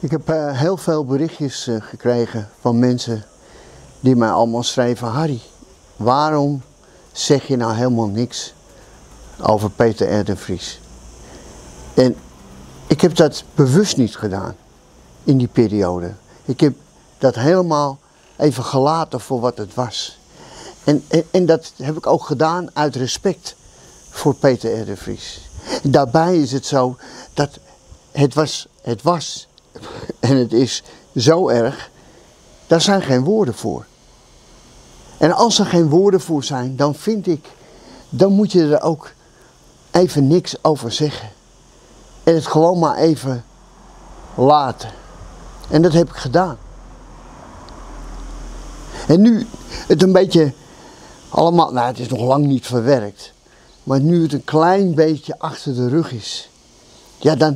Ik heb heel veel berichtjes gekregen van mensen die mij allemaal schrijven: Harry, waarom zeg je nou helemaal niks over Peter R. de Vries? En ik heb dat bewust niet gedaan in die periode. Ik heb dat helemaal even gelaten voor wat het was. En dat heb ik ook gedaan uit respect voor Peter R. de Vries. En daarbij is het zo dat het was en het is zo erg, daar zijn geen woorden voor. En als er geen woorden voor zijn, dan vind ik, dan moet je er ook even niks over zeggen. En het gewoon maar even laten. En dat heb ik gedaan. En nu het een beetje allemaal, nou het is nog lang niet verwerkt. Maar nu het een klein beetje achter de rug is. Ja, dan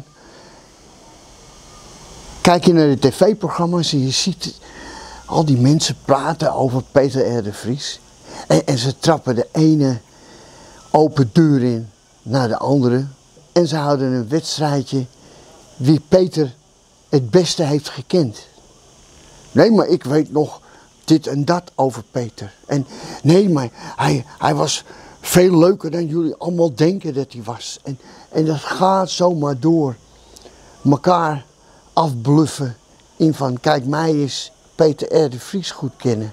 kijk je naar de tv-programma's en je ziet al die mensen praten over Peter R. de Vries. En ze trappen de ene open deur in naar de andere. En ze houden een wedstrijdje wie Peter het beste heeft gekend. Nee, maar ik weet nog dit en dat over Peter. En nee, maar hij was veel leuker dan jullie allemaal denken dat hij was. En dat gaat zomaar door. Mekaar afbluffen in van, kijk, mij is Peter R. de Vries goed kennen.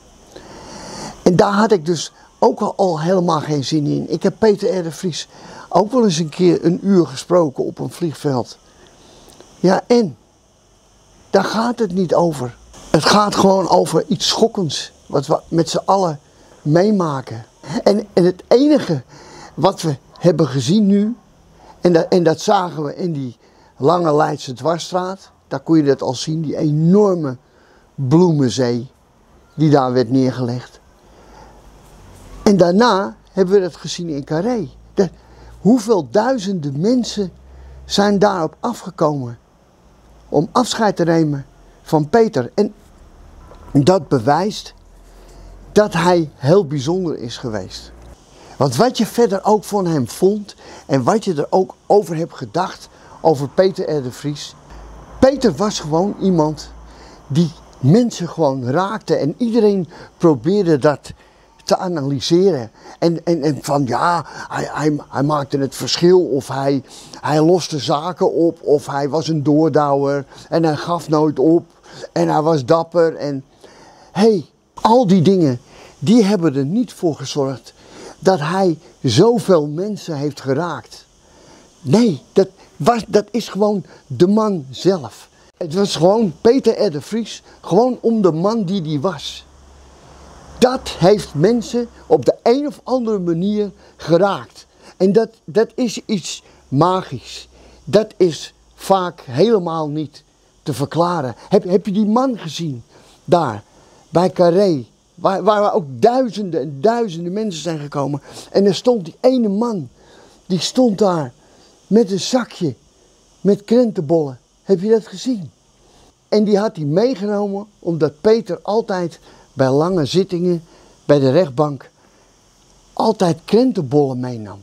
En daar had ik dus ook al helemaal geen zin in. Ik heb Peter R. de Vries ook wel eens een keer een uur gesproken op een vliegveld. Ja, en? Daar gaat het niet over. Het gaat gewoon over iets schokkends, wat we met z'n allen meemaken. En het enige wat we hebben gezien nu, en dat zagen we in die lange Leidse dwarsstraat, daar kon je dat al zien, die enorme bloemenzee die daar werd neergelegd. En daarna hebben we dat gezien in Carré. Hoeveel duizenden mensen zijn daarop afgekomen om afscheid te nemen van Peter. En dat bewijst dat hij heel bijzonder is geweest. Want wat je verder ook van hem vond en wat je er ook over hebt gedacht over Peter R. de Vries. Peter was gewoon iemand die mensen gewoon raakte en iedereen probeerde dat te analyseren. En van ja, hij maakte het verschil of hij loste zaken op of hij was een doordouwer en hij gaf nooit op en hij was dapper. En hey, al die dingen, die hebben er niet voor gezorgd dat hij zoveel mensen heeft geraakt. Nee, dat is gewoon de man zelf. Het was gewoon Peter R. de Vries, gewoon om de man die hij was. Dat heeft mensen op de een of andere manier geraakt. En dat is iets magisch. Dat is vaak helemaal niet te verklaren. Heb je die man gezien daar bij Carré? Waar ook duizenden en duizenden mensen zijn gekomen. En er stond die ene man, die stond daar met een zakje met krentenbollen. Heb je dat gezien? En die had hij meegenomen omdat Peter altijd bij lange zittingen bij de rechtbank altijd krentenbollen meenam.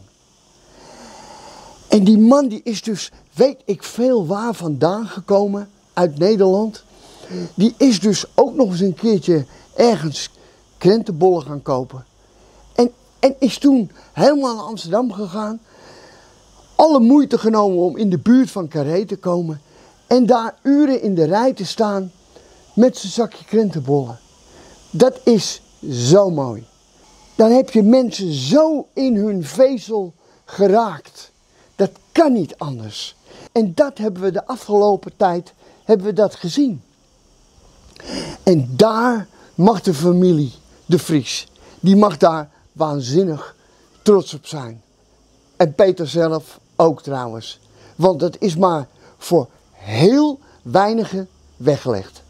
En die man die is dus, weet ik veel waar vandaan gekomen, uit Nederland. Die is dus ook nog eens een keertje ergens krentenbollen gaan kopen. En is toen helemaal naar Amsterdam gegaan. Alle moeite genomen om in de buurt van Carré te komen. En daar uren in de rij te staan met zijn zakje krentenbollen. Dat is zo mooi. Dan heb je mensen zo in hun vezel geraakt. Dat kan niet anders. En dat hebben we de afgelopen tijd gezien. En daar mag de familie de Vries, die mag daar waanzinnig trots op zijn. En Peter zelf ook trouwens. Want het is maar voor heel weinigen weggelegd.